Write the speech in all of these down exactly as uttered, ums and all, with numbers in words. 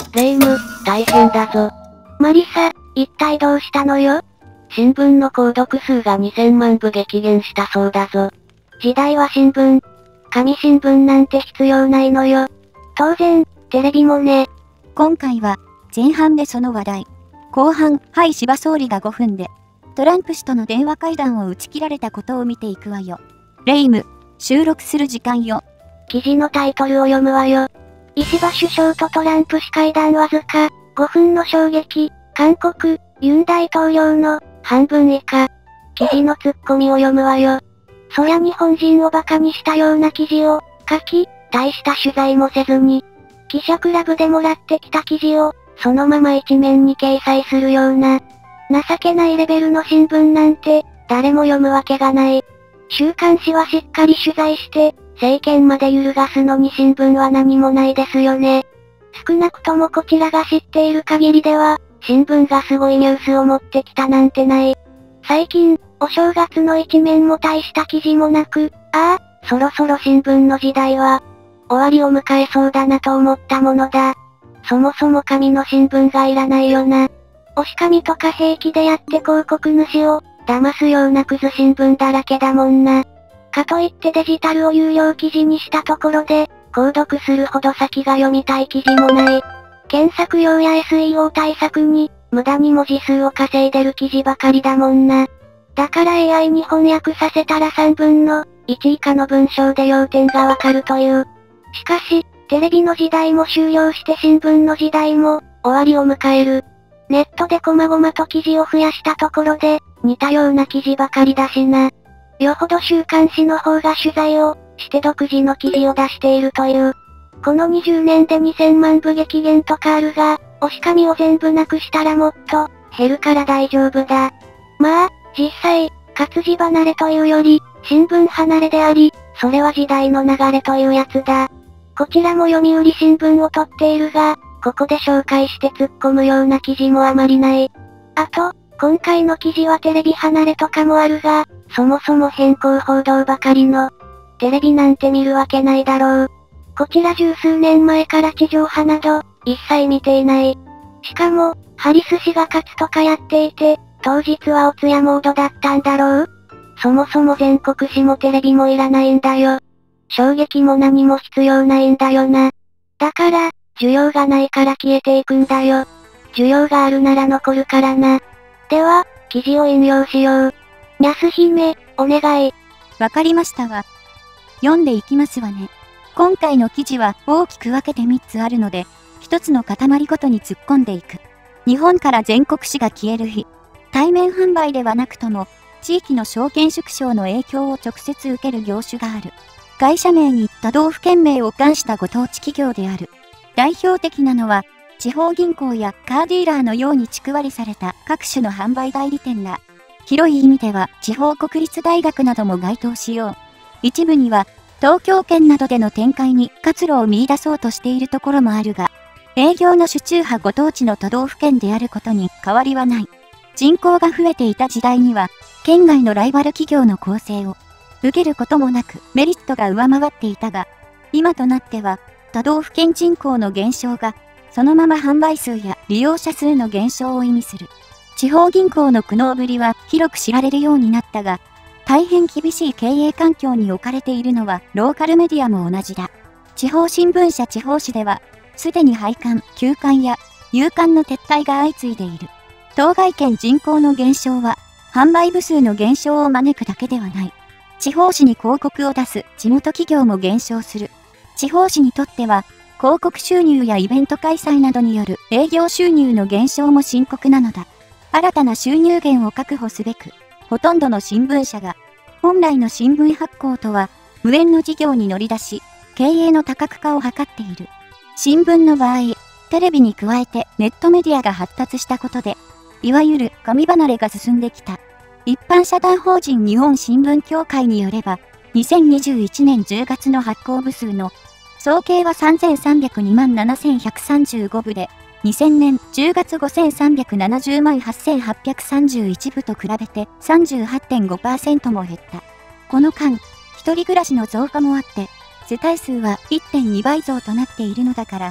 レ夢ム、大変だぞ。 マリサ、一体どうしたのよ？ 新聞の購読数がにせんまんぶ激減したそうだぞ。 時代は新聞。紙新聞なんて必要ないのよ。当然、テレビもね。 今回は、前半でその話題。後半、はい芝総理がごふんで、トランプ氏との電話会談を打ち切られたことを見ていくわよ。レ夢ム、収録する時間よ。 記事のタイトルを読むわよ。石破首相とトランプ氏会談わずか、ごふんの衝撃、韓国、ユン大統領の、半分以下。記事のツッコミを読むわよ。そりゃ日本人を馬鹿にしたような記事を、書き、大した取材もせずに、記者クラブでもらってきた記事を、そのまま一面に掲載するような、情けないレベルの新聞なんて、誰も読むわけがない。週刊誌はしっかり取材して、政権まで揺るがすのに新聞は何もないですよね。少なくともこちらが知っている限りでは、新聞がすごいニュースを持ってきたなんてない。最近、お正月の一面も大した記事もなく、ああ、そろそろ新聞の時代は、終わりを迎えそうだなと思ったものだ。そもそも紙の新聞がいらないよな。押し紙とか平気でやって広告主を、騙すようなクズ新聞だらけだもんな。かといってデジタルを有料記事にしたところで、購読するほど先が読みたい記事もない。検索用や エスイーオー 対策に、無駄に文字数を稼いでる記事ばかりだもんな。だから エーアイ に翻訳させたらさんぶんのいち以下の文章で要点がわかるという。しかし、テレビの時代も終了して新聞の時代も、終わりを迎える。ネットでこまごまと記事を増やしたところで、似たような記事ばかりだしな。よほど週刊誌の方が取材をして独自の記事を出しているという。このにじゅうねんでにせんまんぶ激減とかあるが、押し紙を全部なくしたらもっと減るから大丈夫だ。まあ、実際、活字離れというより、新聞離れであり、それは時代の流れというやつだ。こちらも読売新聞を取っているが、ここで紹介して突っ込むような記事もあまりない。あと、今回の記事はテレビ離れとかもあるが、そもそも変更報道ばかりの。テレビなんて見るわけないだろう。こちら十数年前から地上波など、一切見ていない。しかも、ハリス氏が勝つとかやっていて、当日はお通夜モードだったんだろう？そもそも全国紙もテレビもいらないんだよ。衝撃も何も必要ないんだよな。だから、需要がないから消えていくんだよ。需要があるなら残るからな。では、記事を引用しよう。ニャス姫、お願い。 わかりましたわ。読んでいきますわね。今回の記事は大きく分けてみっつあるので、ひとつの塊ごとに突っ込んでいく。日本から全国紙が消える日。対面販売ではなくとも、地域の証券縮小の影響を直接受ける業種がある。会社名に他道府県名を冠したご当地企業である。代表的なのは、地方銀行やカーディーラーのように地区割りされた各種の販売代理店だ。広い意味では地方国立大学なども該当しよう。一部には東京圏などでの展開に活路を見出そうとしているところもあるが、営業の主中派ご当地の都道府県であることに変わりはない。人口が増えていた時代には、県外のライバル企業の構成を受けることもなくメリットが上回っていたが、今となっては都道府県人口の減少がそのまま販売数や利用者数の減少を意味する。地方銀行の苦悩ぶりは広く知られるようになったが、大変厳しい経営環境に置かれているのはローカルメディアも同じだ。地方新聞社地方紙では、すでに廃刊、休刊や夕刊の撤退が相次いでいる。当該県人口の減少は、販売部数の減少を招くだけではない。地方紙に広告を出す地元企業も減少する。地方紙にとっては、広告収入やイベント開催などによる営業収入の減少も深刻なのだ。新たな収入源を確保すべく、ほとんどの新聞社が、本来の新聞発行とは、無縁の事業に乗り出し、経営の多角化を図っている。新聞の場合、テレビに加えてネットメディアが発達したことで、いわゆる紙離れが進んできた。一般社団法人日本新聞協会によれば、にせんにじゅういちねんじゅうがつの発行部数の総計はさんぜんさんびゃくにまんななせんひゃくさんじゅうごぶで、にせんねんじゅうがつごせんさんびゃくななじゅうまんはっせんはっぴゃくさんじゅういちぶと比べて さんじゅうはってんごパーセント も減った。この間、一人暮らしの増加もあって、世帯数は いってんにばい増となっているのだから、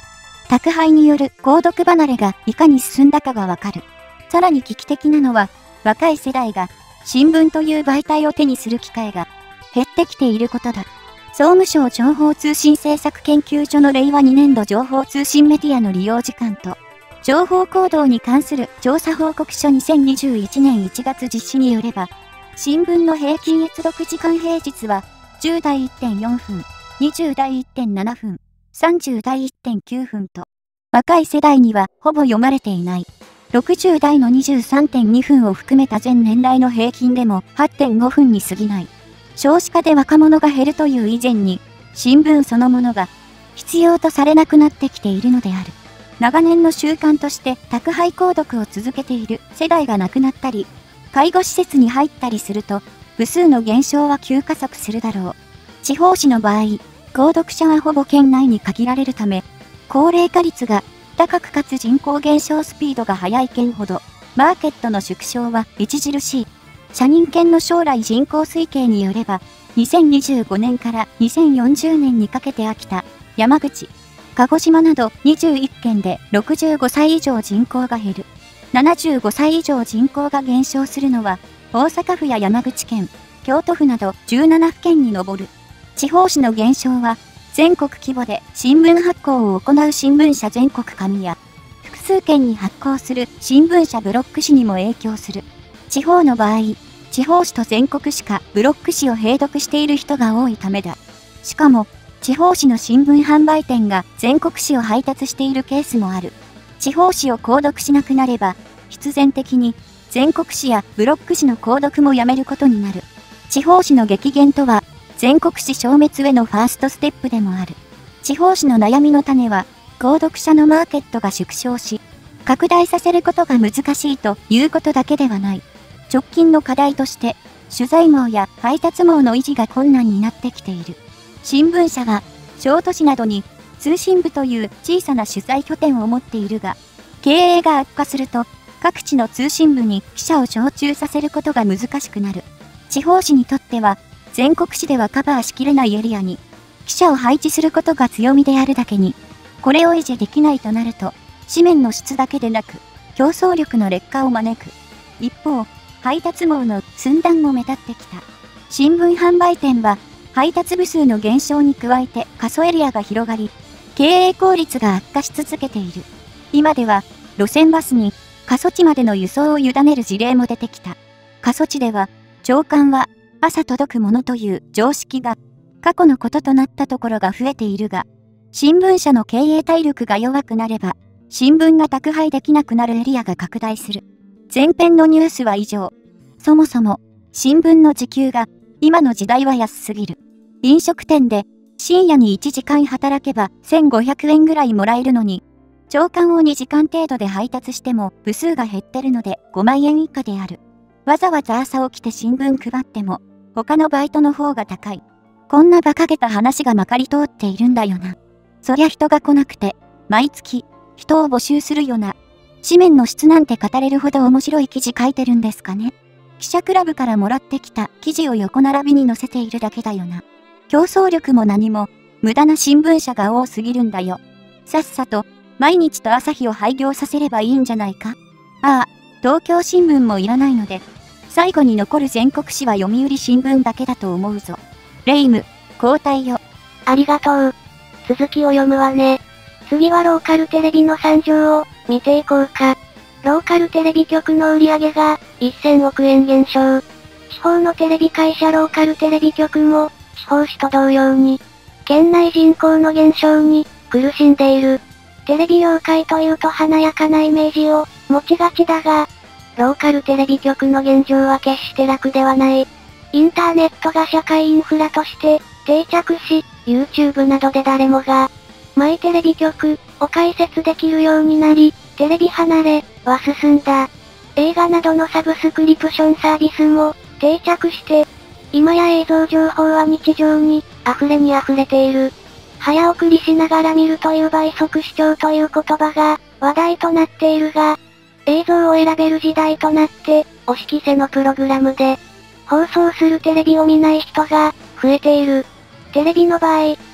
宅配による購読離れがいかに進んだかがわかる。さらに危機的なのは、若い世代が新聞という媒体を手にする機会が減ってきていることだ。総務省情報通信政策研究所のれいわにねんど情報通信メディアの利用時間と、情報行動に関する調査報告書にせんにじゅういちねんいちがつ実施によれば、新聞の平均閲読時間平日は、じゅうだい いってんよんふん、にじゅうだい いってんななふん、さんじゅうだい いってんきゅうふんと、若い世代にはほぼ読まれていない。ろくじゅうだいの にじゅうさんてんにふんを含めた全年代の平均でも はってんごふんに過ぎない。少子化で若者が減るという以前に、新聞そのものが必要とされなくなってきているのである。長年の習慣として宅配購読を続けている世代が亡くなったり、介護施設に入ったりすると、部数の減少は急加速するだろう。地方紙の場合、購読者はほぼ県内に限られるため、高齢化率が高くかつ人口減少スピードが速い県ほど、マーケットの縮小は著しい。社民県の将来人口推計によれば、にせんにじゅうごねんからにせんよんじゅうねんにかけて秋田、山口、鹿児島などにじゅういっけんでろくじゅうごさい以上人口が減る。ななじゅうごさい以上人口が減少するのは、大阪府や山口県、京都府などじゅうななふけんに上る。地方紙の減少は、全国規模で新聞発行を行う新聞社全国紙や、複数県に発行する新聞社ブロック紙にも影響する。地方の場合、地方紙と全国紙かブロック紙を併読している人が多いためだ。しかも、地方紙の新聞販売店が全国紙を配達しているケースもある。地方紙を購読しなくなれば、必然的に全国紙やブロック紙の購読もやめることになる。地方紙の激減とは、全国紙消滅へのファーストステップでもある。地方紙の悩みの種は、購読者のマーケットが縮小し、拡大させることが難しいということだけではない。直近の課題として、取材網や配達網の維持が困難になってきている。新聞社は、小都市などに通信部という小さな取材拠点を持っているが、経営が悪化すると、各地の通信部に記者を常駐させることが難しくなる。地方紙にとっては、全国紙ではカバーしきれないエリアに、記者を配置することが強みであるだけに、これを維持できないとなると、紙面の質だけでなく、競争力の劣化を招く。一方、配達網の寸断も目立ってきた。新聞販売店は、配達部数の減少に加えて過疎エリアが広がり、経営効率が悪化し続けている。今では、路線バスに過疎地までの輸送を委ねる事例も出てきた。過疎地では、朝刊は朝届くものという常識が過去のこととなったところが増えているが、新聞社の経営体力が弱くなれば、新聞が宅配できなくなるエリアが拡大する。前編のニュースは以上。そもそも、新聞の時給が今の時代は安すぎる。飲食店で深夜にいちじかん働けばせんごひゃくえんぐらいもらえるのに、朝刊をにじかん程度で配達しても部数が減ってるのでごまんえん以下である。わざわざ朝起きて新聞配っても、他のバイトの方が高い。こんな馬鹿げた話がまかり通っているんだよな。そりゃ人が来なくて、毎月、人を募集するよな。紙面の質なんて語れるほど面白い記事書いてるんですかね。記者クラブからもらってきた記事を横並びに載せているだけだよな。競争力も何も、無駄な新聞社が多すぎるんだよ。さっさと、毎日と朝日を廃業させればいいんじゃないか。ああ、東京新聞もいらないので、最後に残る全国紙は読売新聞だけだと思うぞ。レイム、交代よ。 ありがとう。続きを読むわね。次はローカルテレビの惨状を見ていこうか。ローカルテレビ局の売り上げがせんおくえん減少。地方のテレビ会社ローカルテレビ局も地方紙と同様に県内人口の減少に苦しんでいる。テレビ業界というと華やかなイメージを持ちがちだが、ローカルテレビ局の現状は決して楽ではない。インターネットが社会インフラとして定着し、YouTube などで誰もがマイテレビ局を開設できるようになり、テレビ離れは進んだ。映画などのサブスクリプションサービスも定着して、今や映像情報は日常に溢れに溢れている。早送りしながら見るという倍速視聴という言葉が話題となっているが、映像を選べる時代となって、押し着せのプログラムで放送するテレビを見ない人が増えている。テレビの場合、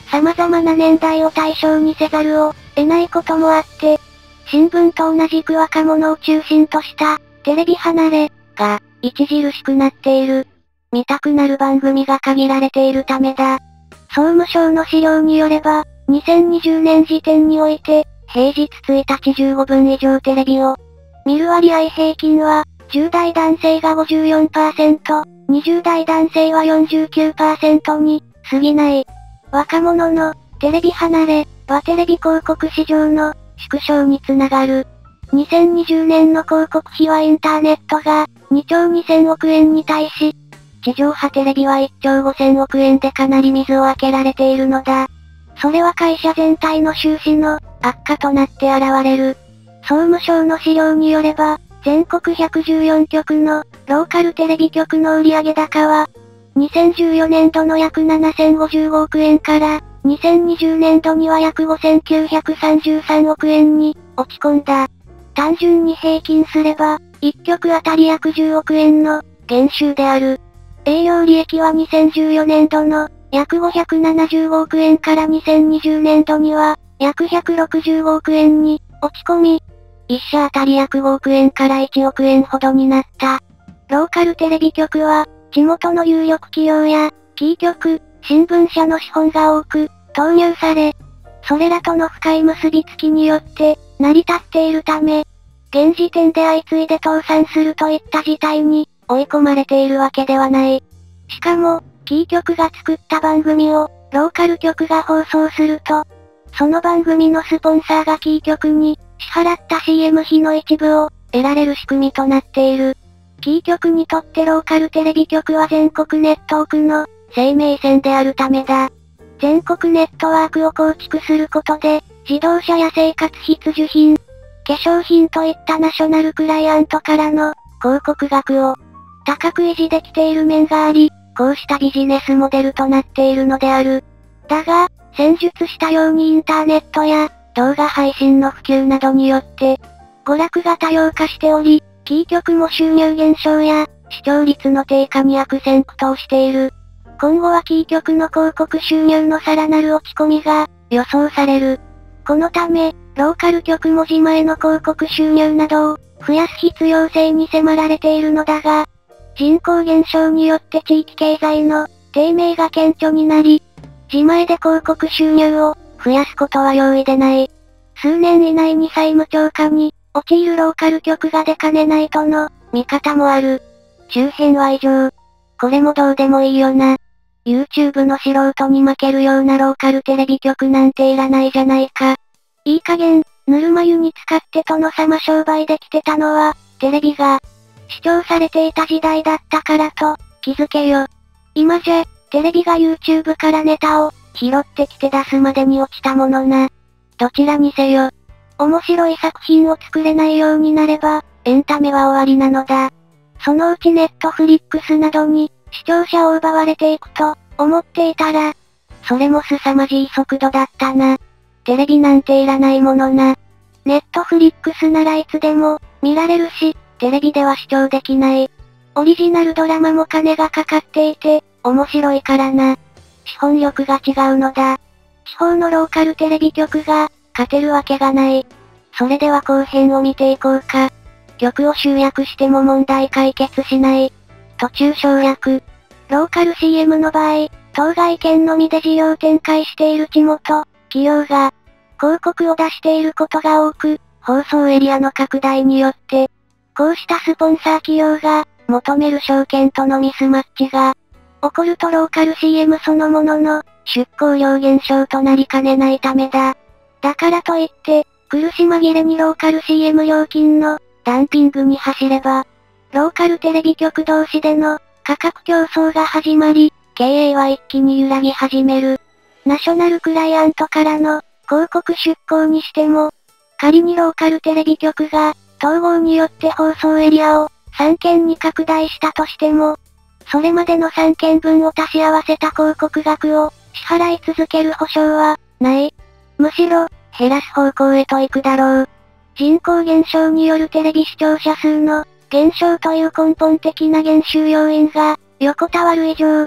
様々な年代を対象にせざるを得ないこともあって、新聞と同じく若者を中心とした、テレビ離れ、が、著しくなっている。見たくなる番組が限られているためだ。総務省の資料によれば、にせんにじゅうねん時点において、平日ついたちじゅうごふん以上テレビを見る割合平均は、じゅう代男性が ごじゅうよんパーセント、にじゅう代男性は よんじゅうきゅうパーセント に過ぎない。若者のテレビ離れはテレビ広告市場の縮小につながる。にせんにじゅうねんの広告費はインターネットがにちょうにせんおくえんに対し、地上波テレビはいっちょうごせんおくえんでかなり水をあけられているのだ。それは会社全体の収支の悪化となって現れる。総務省の資料によれば、全国ひゃくじゅうよんきょくのローカルテレビ局の売上高は、にせんじゅうよねんどの約ななせんごじゅうごおくえんから、にせんにじゅうねんどには約ごせんきゅうひゃくさんじゅうさんおくえんに落ち込んだ。単純に平均すれば、いっきょくあたり約じゅうおくえんの減収である。営業利益はにせんじゅうよねんどの約ごひゃくななじゅうごおくえんからにせんにじゅうねんどには約ひゃくろくじゅうごおくえんに落ち込み、いっ社あたり約ごおくえんからいちおくえんほどになった。ローカルテレビ局は、地元の有力企業や、キー局、新聞社の資本が多く、投入され、それらとの深い結びつきによって、成り立っているため、現時点で相次いで倒産するといった事態に、追い込まれているわけではない。しかも、キー局が作った番組を、ローカル局が放送すると、その番組のスポンサーがキー局に、支払った シーエム 費の一部を、得られる仕組みとなっている。キー局にとってローカルテレビ局は全国ネットワークの生命線であるためだ。全国ネットワークを構築することで、自動車や生活必需品、化粧品といったナショナルクライアントからの広告額を高く維持できている面があり、こうしたビジネスモデルとなっているのである。だが、先述したようにインターネットや動画配信の普及などによって、娯楽が多様化しており、キー局も収入減少や視聴率の低下に悪戦苦闘している。今後はキー局の広告収入のさらなる落ち込みが予想される。このため、ローカル局も自前の広告収入などを増やす必要性に迫られているのだが、人口減少によって地域経済の低迷が顕著になり、自前で広告収入を増やすことは容易でない。数年以内に債務超過に陥るローカル局が出かねないとの見方もある。周辺は以上。これもどうでもいいよな。YouTube の素人に負けるようなローカルテレビ局なんていらないじゃないか。いい加減、ぬるま湯に使って殿様商売できてたのは、テレビが視聴されていた時代だったからと、気づけよ。今じゃ、テレビが YouTube からネタを拾ってきて出すまでに落ちたものな。どちらにせよ。面白い作品を作れないようになれば、エンタメは終わりなのだ。そのうちネットフリックスなどに、視聴者を奪われていくと、思っていたら、それも凄まじい速度だったな。テレビなんていらないものな。ネットフリックスならいつでも、見られるし、テレビでは視聴できない。オリジナルドラマも金がかかっていて、面白いからな。資本力が違うのだ。地方のローカルテレビ局が、勝てるわけがない。それでは後編を見ていこうか。局を集約しても問題解決しない。途中省略。ローカル シーエム の場合、当該県のみで事業展開している地元、企業が、広告を出していることが多く、放送エリアの拡大によって、こうしたスポンサー企業が、求める証券とのミスマッチが、起こるとローカル シーエム そのものの、出稿量減少となりかねないためだ。だからといって、苦し紛れにローカル シーエム 料金の、ダンピングに走れば、ローカルテレビ局同士での、価格競争が始まり、経営は一気に揺らぎ始める。ナショナルクライアントからの、広告出稿にしても、仮にローカルテレビ局が、統合によって放送エリアを、さんけんに拡大したとしても、それまでのさんけんぶんを足し合わせた広告額を、支払い続ける保証は、ない。むしろ、減らす方向へと行くだろう。人口減少によるテレビ視聴者数の減少という根本的な減収要因が横たわる以上、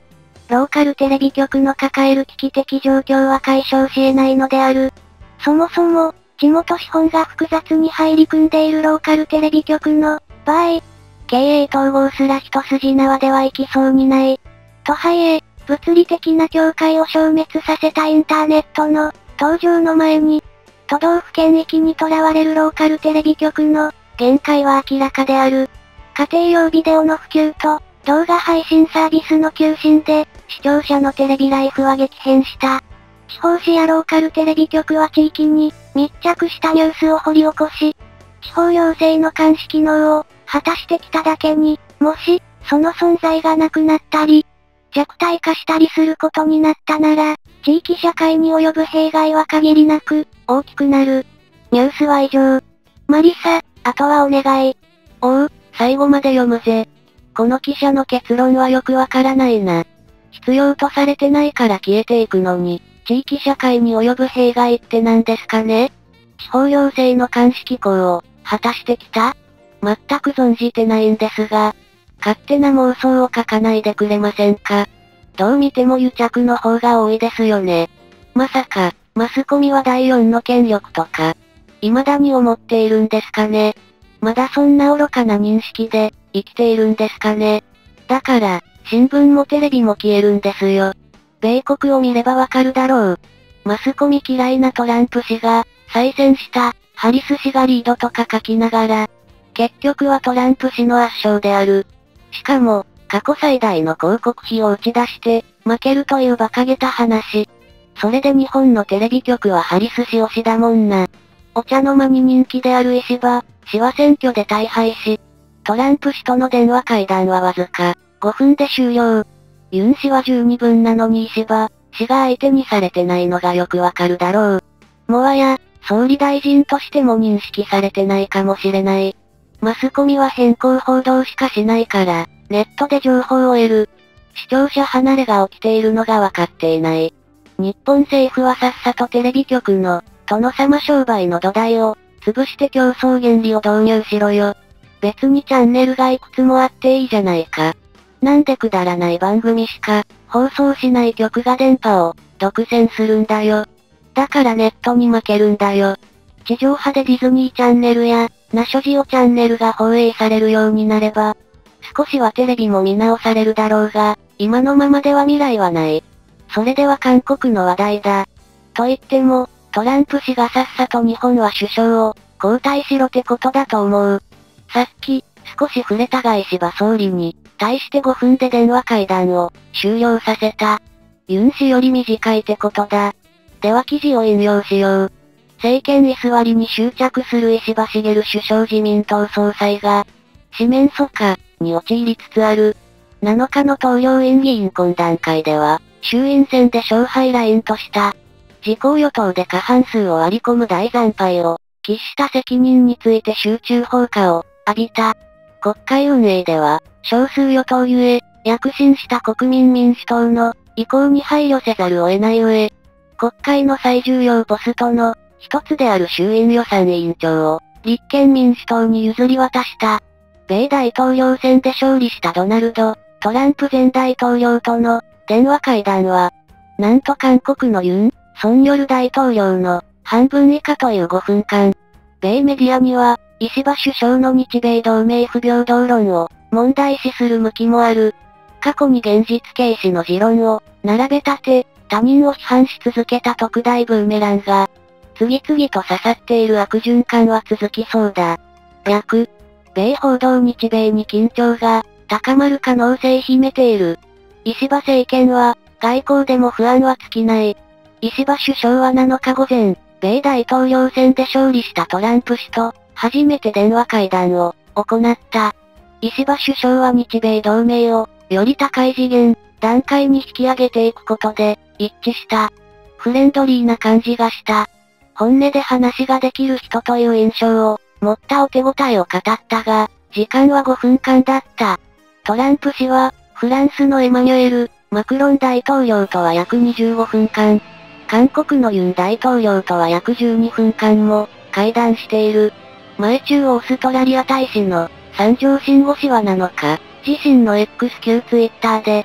ローカルテレビ局の抱える危機的状況は解消し得ないのである。そもそも、地元資本が複雑に入り組んでいるローカルテレビ局の場合、経営統合すら一筋縄ではいきそうにない。とはいえ、物理的な境界を消滅させたインターネットの登場の前に、都道府県域にとらわれるローカルテレビ局の限界は明らかである。家庭用ビデオの普及と動画配信サービスの急進で視聴者のテレビライフは激変した。地方紙やローカルテレビ局は地域に密着したニュースを掘り起こし、地方行政の監視機能を果たしてきただけに、もし、その存在がなくなったり、弱体化したりすることになったなら、地域社会に及ぶ弊害は限りなく、大きくなる。ニュースは以上。マリサ、あとはお願い。 おう、最後まで読むぜ。この記者の結論はよくわからないな。必要とされてないから消えていくのに、地域社会に及ぶ弊害って何ですかね？地方行政の監視機構を、果たしてきた？全く存じてないんですが、勝手な妄想を書かないでくれませんか？どう見ても癒着の方が多いですよね。まさか、マスコミはだいよんの権力とか、未だに思っているんですかね。まだそんな愚かな認識で、生きているんですかね。だから、新聞もテレビも消えるんですよ。米国を見ればわかるだろう。マスコミ嫌いなトランプ氏が、再選した、ハリス氏がリードとか書きながら、結局はトランプ氏の圧勝である。しかも、過去最大の広告費を打ち出して、負けるという馬鹿げた話。それで日本のテレビ局はハリス氏推しだもんな。お茶の間に人気である石破氏は選挙で大敗し、トランプ氏との電話会談はわずかごふんで終了。ユン氏は十二分なのに石破氏が相手にされてないのがよくわかるだろう。もはや、総理大臣としても認識されてないかもしれない。マスコミは偏向報道しかしないから、ネットで情報を得る。視聴者離れが起きているのがわかっていない。日本政府はさっさとテレビ局の、殿様商売の土台を、潰して競争原理を導入しろよ。別にチャンネルがいくつもあっていいじゃないか。なんでくだらない番組しか、放送しない局が電波を、独占するんだよ。だからネットに負けるんだよ。地上波でディズニーチャンネルや、ナショジオチャンネルが放映されるようになれば、少しはテレビも見直されるだろうが、今のままでは未来はない。それでは韓国の話題だ。と言っても、トランプ氏がさっさと日本は首相を、交代しろってことだと思う。さっき、少し触れたが石破総理に、対してごふんで電話会談を、終了させた。ユン氏より短いってことだ。では記事を引用しよう。政権居座りに執着する石破茂首相自民党総裁が、四面楚歌に陥りつつある。なのかの党両院議員懇談会では、衆院選で勝敗ラインとした。自公与党で過半数を割り込む大惨敗を、喫した責任について集中放火を浴びた。国会運営では、少数与党ゆえ、躍進した国民民主党の意向に配慮せざるを得ない上、国会の最重要ポストの一つである衆院予算委員長を立憲民主党に譲り渡した。米大統領選で勝利したドナルド・トランプ前大統領との電話会談は、なんと韓国のユン・ソンニョル大統領の半分以下というごふんかん。米メディアには、石破首相の日米同盟不平等論を問題視する向きもある。過去に現実軽視の持論を並べ立て、他人を批判し続けた特大ブーメランが、次々と刺さっている悪循環は続きそうだ。略。米報道日米に緊張が高まる可能性秘めている。石破政権は、外交でも不安は尽きない。石破首相はなのか午前、米大統領選で勝利したトランプ氏と、初めて電話会談を行った。石破首相は日米同盟を、より高い次元、段階に引き上げていくことで、一致した。フレンドリーな感じがした。本音で話ができる人という印象を、持ったお手応えを語ったが、時間はごふんかんだった。トランプ氏は、フランスのエマニュエル・マクロン大統領とは約にじゅうごふんかん、韓国のユン大統領とは約じゅうにふんかんも、会談している。前中オーストラリア大使の、三条慎吾氏はなのか、自身の エックス 旧ツイッターで、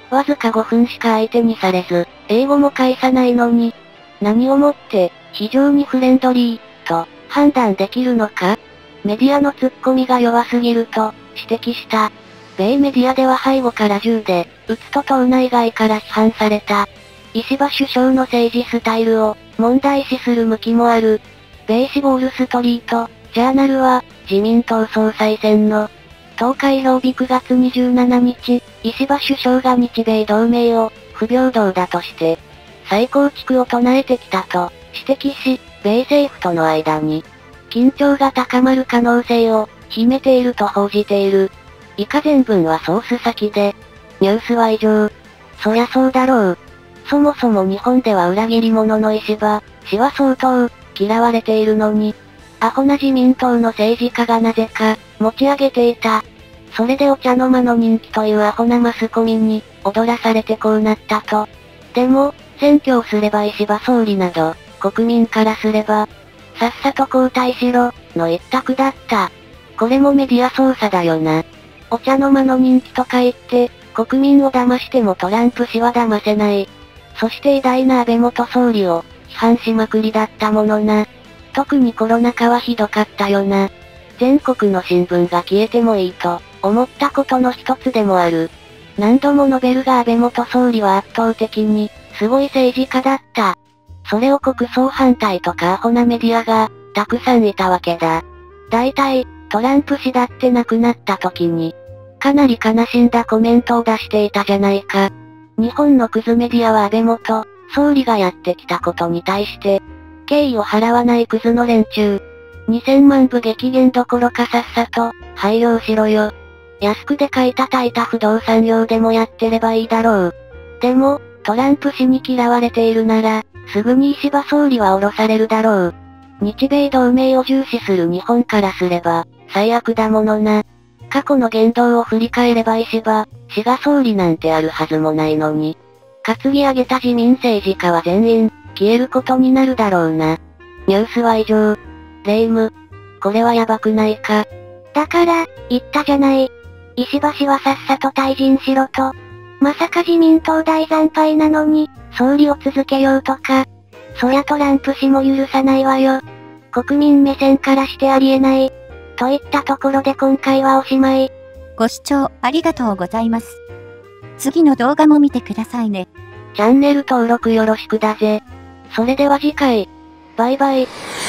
わずかごふんしか相手にされず、英語も返さないのに、何をもって、非常にフレンドリー、と、判断できるのか？メディアのツッコミが弱すぎると、指摘した。米メディアでは背後から銃で、撃つと党内外から批判された。石破首相の政治スタイルを、問題視する向きもある。米紙ウォールストリート、ジャーナルは、自民党総裁選の、投開票日くがつにじゅうしちにち、石破首相が日米同盟を、不平等だとして、再構築を唱えてきたと、指摘し、米政府との間に、緊張が高まる可能性を、秘めていると報じている。以下全文はソース先で、ニュースは以上。そりゃそうだろう。そもそも日本では裏切り者の石破氏は相当、嫌われているのに、アホな自民党の政治家がなぜか、持ち上げていた。それでお茶の間の人気というアホなマスコミに、踊らされてこうなったと。でも、選挙をすれば石破総理など、国民からすれば、さっさと交代しろ、の一択だった。これもメディア操作だよな。お茶の間の人気とか言って、国民を騙してもトランプ氏は騙せない。そして偉大な安倍元総理を、批判しまくりだったものな。特にコロナ禍はひどかったよな。全国の新聞が消えてもいいと、思ったことの一つでもある。何度も述べるが安倍元総理は圧倒的に、すごい政治家だった。それを国葬反対とかアホなメディアが、たくさんいたわけだ。大体、トランプ氏だって亡くなった時に、かなり悲しんだコメントを出していたじゃないか。日本のクズメディアは安倍元総理がやってきたことに対して、敬意を払わないクズの連中。にせんまんぶ激減どころかさっさと、廃業しろよ。安くで買い叩いた不動産業でもやってればいいだろう。でも、トランプ氏に嫌われているなら、すぐに石破総理は降ろされるだろう。日米同盟を重視する日本からすれば、最悪だものな。過去の言動を振り返れば石破氏が総理なんてあるはずもないのに。担ぎ上げた自民政治家は全員、消えることになるだろうな。ニュースは以上。レイム。これはやばくないか。 だから、言ったじゃない。石破氏はさっさと退陣しろと。まさか自民党大惨敗なのに、総理を続けようとか。そりゃトランプ氏も許さないわよ。国民目線からしてありえない。といったところで今回はおしまい。 ご視聴ありがとうございます。次の動画も見てくださいね。 チャンネル登録よろしくだぜ。それでは次回。バイバイ。